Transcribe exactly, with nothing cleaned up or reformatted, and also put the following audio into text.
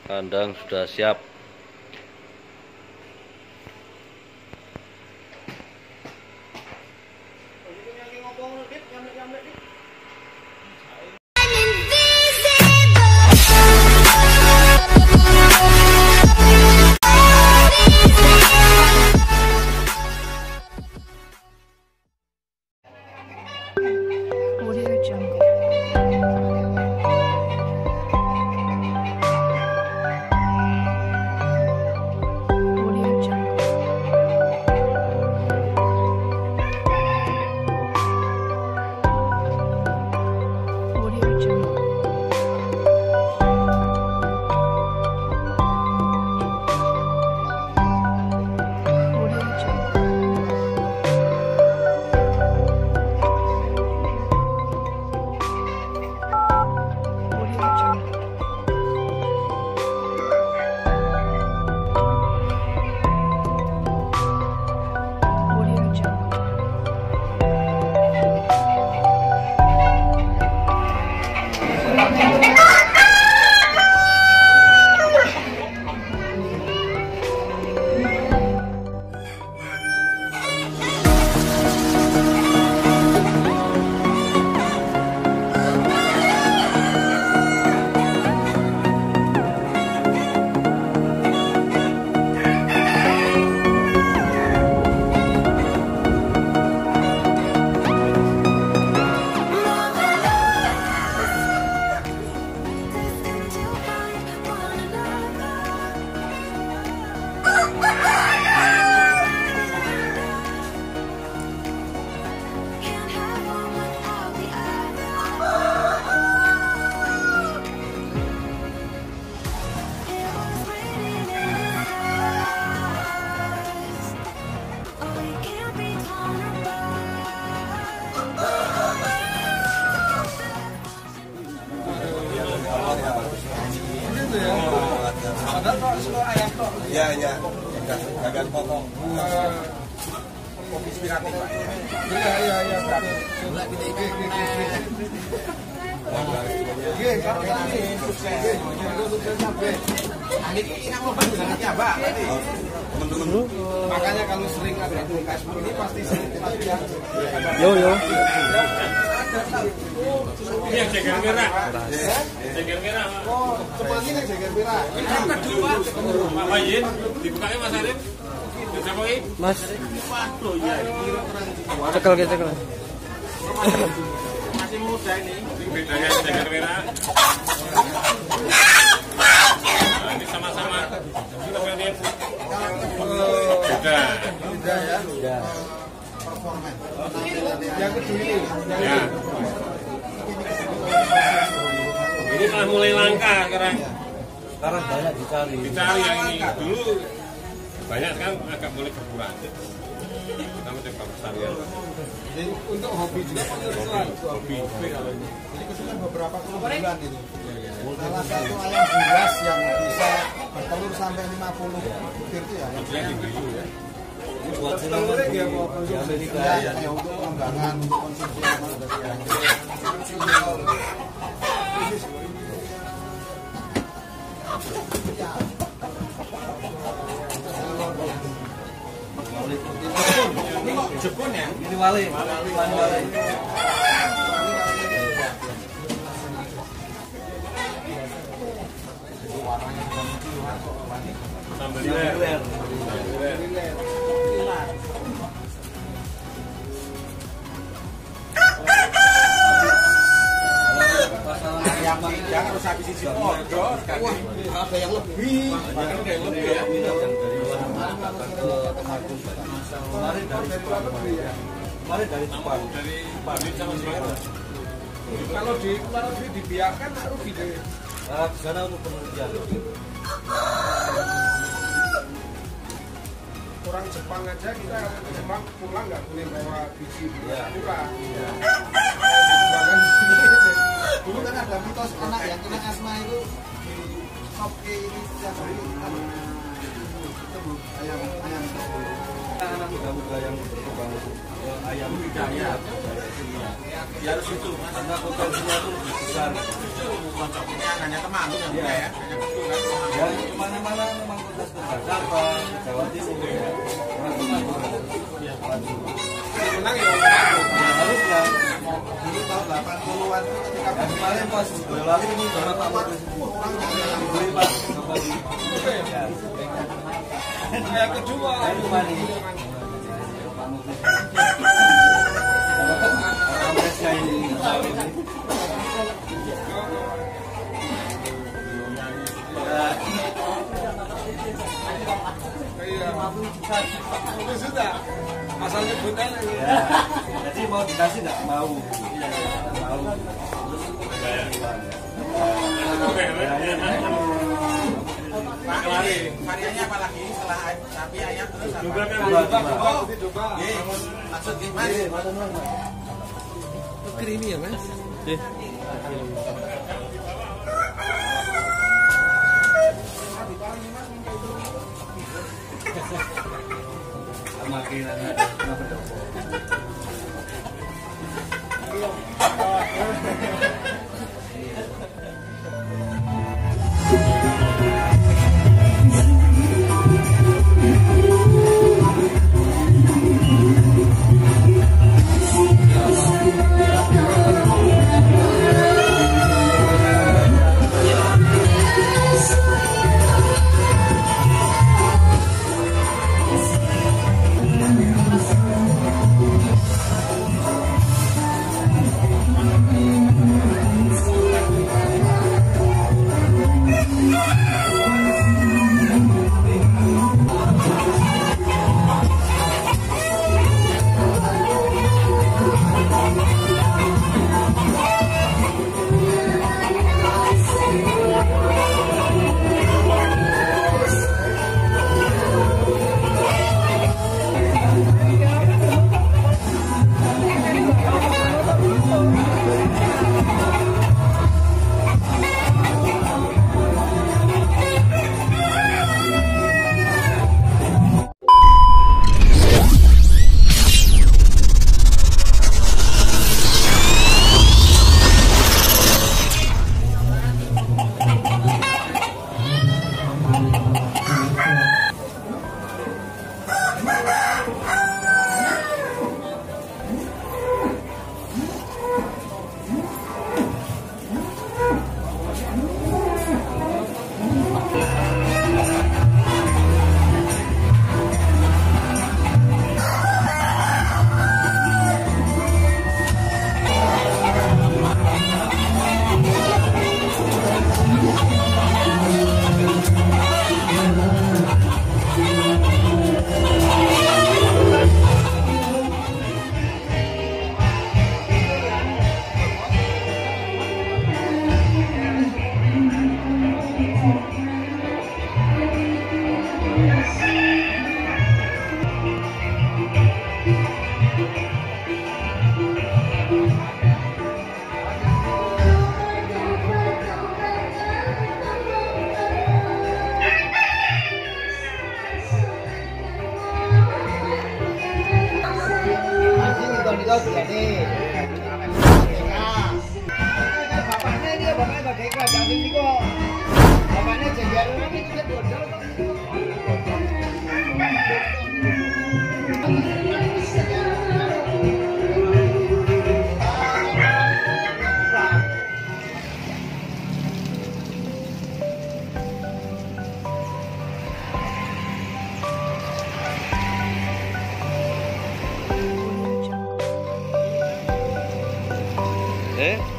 Kandang sudah siap. Ya, ya, gagal pokok. Kopi inspiratif, Pak. Iya, iya, iya, Pak. Coba kita ikut. Oke, kalau ini sukses. Ini ini mau banyak, Pak. Teman-teman. Makanya kalau sering ada tugas ini pasti sering kita lihat. Yo yo. Ini yang jagar merah. Jagar merah. Oh, seperti ini jagar merah. Ini dulu Pak. Pak Bayin, dibukanya Mas Arif. Siapa ini? Mas. Waduh ya. Cekel gitu cekel. Masih muda ini. Ini bedanya jagar merah. Nah, ini sama-sama. Kita lihat. Beda. Beda ya. Beda. Performa. Yang kedua ini. Ya. Ini telah mulai langka sekarang. Sekarang banyak dicari. Dicari yang ini. Dulu banyak kan agak mulai berkurang. Kita mencoba pelestarian. Jadi untuk hobi juga penyeluruhan. Hobi. Hobi kalau ini. Jadi kesulitan beberapa puluh bulan itu. Salah satu ayam bulas yang bisa bertelur sampai lima puluh butir itu ya. Yang dulu ya. Buat telur ya mau di Amerika ya, ya untuk pengembangan konsumsi ayam. Ini Jepun ya? Ini wali. Wali wali. Sambal liler. Ayam jangan harus habis isi podor sekali. Ada yang lebih, bahkan ada yang lebih ya. Kemarin dari Jepang. Kemarin dari Jepang. Dari Bali sama Jepang. Kalau di luar negeri dibiarkan rugi deh. Nah, di sana untuk penelitian. Orang Jepang aja kita ke Jepang pulang nggak boleh bawa biji pulang. Bahkan dulu kan ada mitos anak yang kena asma itu di top K ini setiap hari kan itu bu ayam ayam Anak muda-muda yang berkembang ayam budaya. Ya harus itu, karena potensinya itu lebih besar. hanya Temanggung yang punya ya, hanya itu kan. Ya kemana-mana memang kota ke Jakarta, ke Jawa Timur ya. Orang Temanggung ya maju. Menang ya Temanggung. Ya harusnya. Dulu tahun delapan puluhan ketika Ya, kemarin pas Boyolali ini sama Pak Menteri beli pas kembali. Ya. yang kedua Saya kembali. Pak Menteri. Orang Malaysia ini tahu ini. iya itu sudah asal nyebutnya Ya. Jadi mau dikasih nggak mau. Mau. Pak Lari. variannya apa lagi setelah sapi ayam terus apa? Juga kan Coba, coba. Oh, coba. Maksud gimana? Ini, Mas Anwar, Mas. Ini ya mas? Sama kiranya kenapa dong? Bapaknya ini bapaknya Merdeka, jangan ini kok. Bapaknya Jajar ini juga bodol kok. Eh?